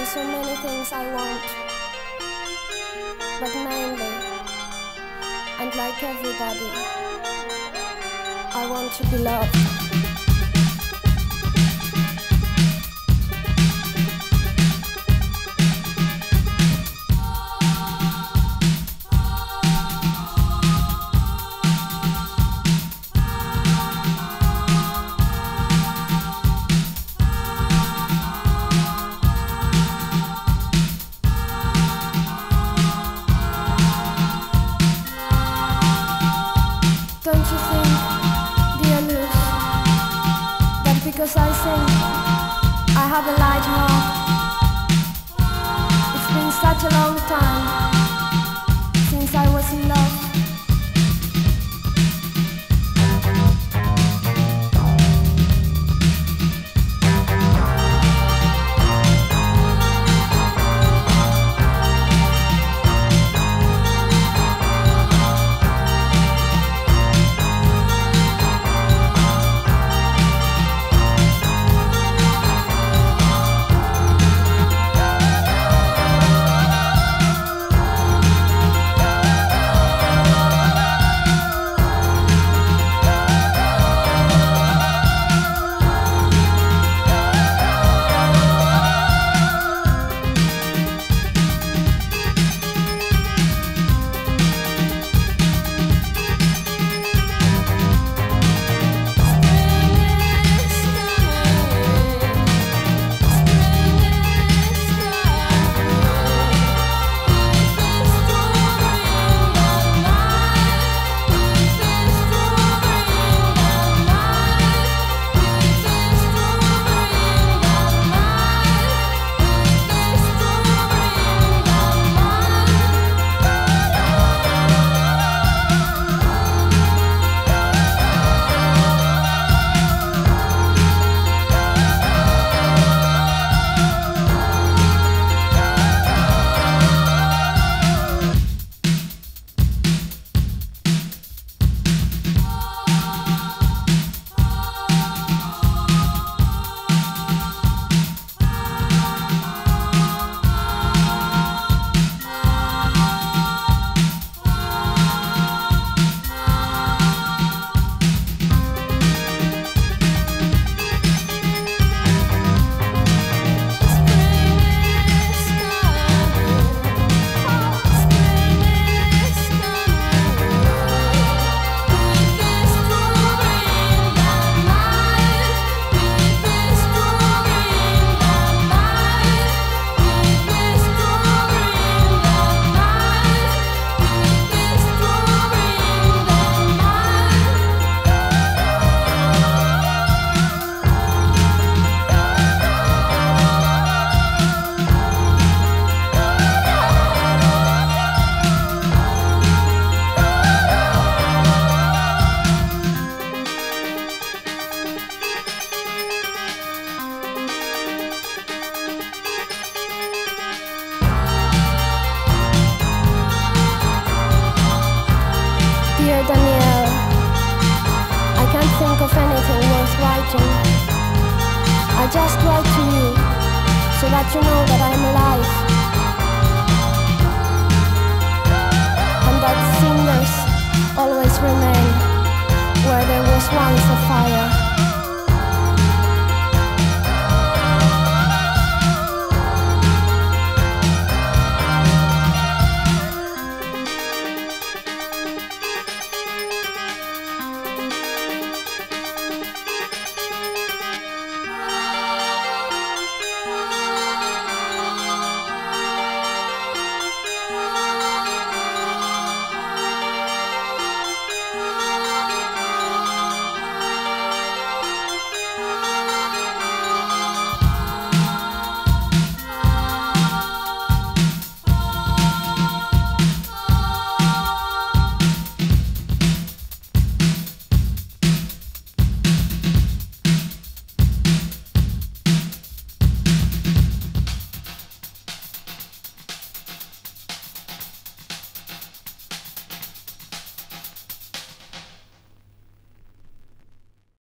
so many things I want, but mainly, and like everybody, I want to be loved. Don't you think, dear Luz, that because I sing, I have a light heart? It's been such a long time since I was in love. Dear Danielle, I can't think of anything worth writing. I just write to you so that you know that I'm alive, and that cinders always remain where there was once a fire.